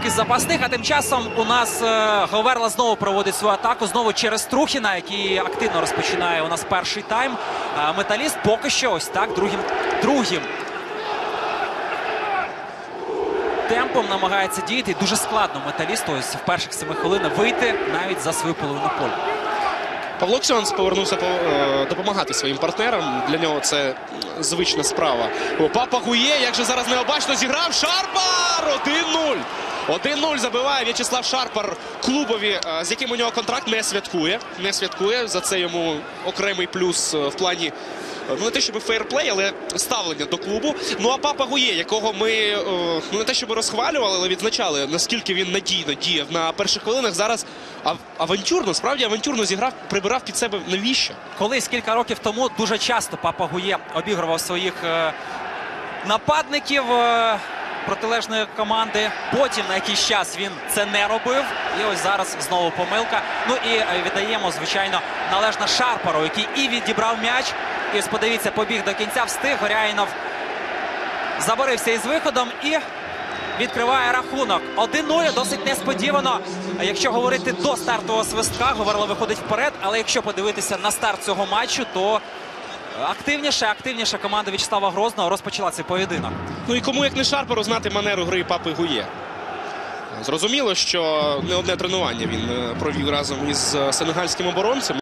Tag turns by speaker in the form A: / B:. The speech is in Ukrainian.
A: Із запасних, а тим часом у нас Говерла знову проводить свою атаку, знову через Трухіна, який активно розпочинає у нас перший тайм. Металіст поки що ось так другим темпом намагається діяти. І дуже складно Металісту ось в перших 7 хвилинах вийти навіть за свою половину поля.
B: Павло Ксьонс повернувся допомагати своїм партнерам. Для нього це звична справа. Папа Гує, як же зараз необачно зіграв. Шарпар! 1-0. 1-0 забиває В'ячеслав Шарпар клубові, з яким у нього контракт, не святкує. Не святкує. За це йому окремий плюс в плані, ну не те, щоб фейерплей, але ставлення до клубу. Ну а Папа Гує, якого ми, ну не те, щоб розхвалювали, але відзначали, наскільки він надійно діяв на перших хвилинах. Зараз авантюрно, справді авантюрно зіграв, прибирав під себе. Навіщо?
A: Колись кілька років тому дуже часто Папа Гує обігрував своїх нападників протилежної команди. Потім на якийсь час він це не робив. І ось зараз знову помилка. Ну і віддаємо, звичайно, належно Шарпару, який і відібрав м'яч. І ось подивіться, побіг до кінця, встиг. Горяїнов заборився із виходом і відкриває рахунок. 1-0, досить несподівано. Якщо говорити до стартового свистка, Говерла виходить вперед. Але якщо подивитися на старт цього матчу, то активніша команда В'ячеслава Грозного розпочала цей поєдинок.
B: Ну і кому, як не Шарпару, знати манеру гри Папи Гує. Зрозуміло, що не одне тренування він провів разом із сенегальським оборонцем.